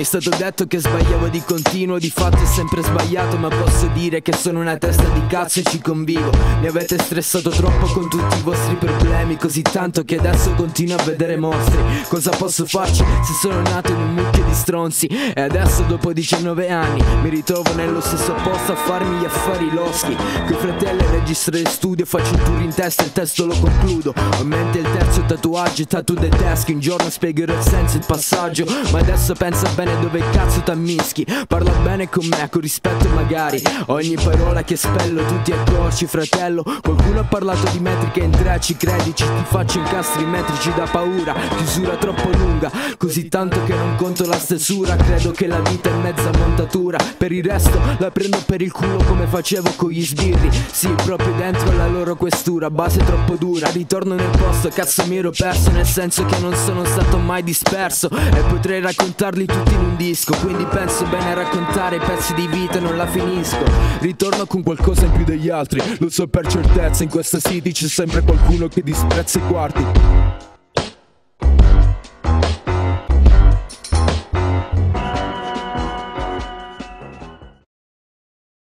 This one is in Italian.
stato detto che sbagliavo di continuo, di fatto è sempre sbagliato, ma posso dire che sono una testa di cazzo e ci convivo. Mi avete stressato troppo con tutti i vostri problemi, così tanto che adesso continuo a vedere mostri. Cosa posso farci se sono nato in un mucchio di stronzi? E adesso dopo 19 anni mi ritrovo nello stesso posto a farmi gli affari loschi. Coi fratelli registro in studio, faccio il tour in testa e il testo lo concludo. Ho in mente il terzo tatuaggio, tattoo del desk. Un giorno spiegherò il senso, il passaggio, ma adesso pensa bene dove cazzo t'ammischi. Parla bene con me, con rispetto magari. Ogni parola che spello tu ti accorgi, fratello. Qualcuno ha parlato di metriche in 3, ci credi? Ti faccio incastri metrici da paura. Chiusura troppo lunga, così tanto che non conto la stesura. Credo che la vita è mezza montatura, per il resto la prendo per il culo come facevo con gli sbirri. Sì, proprio dentro la loro questura, base troppo dura. Ritorno nel posto, cazzo mi ero perso, nel senso che non sono stato mai disperso e potrei raccontarli tutti in un disco. Quindi penso bene a raccontare pezzi di vita e non la finisco. Ritorno con qualcosa in più degli altri, lo so per certezza. In questa city c'è sempre qualcuno che disprezza i quarti.